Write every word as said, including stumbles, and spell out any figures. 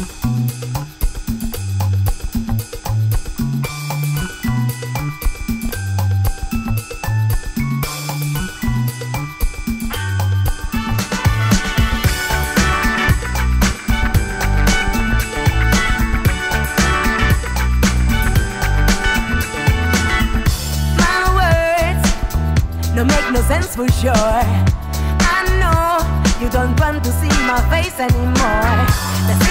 No make no sense for sure. I know you don't want to see my face anymore. The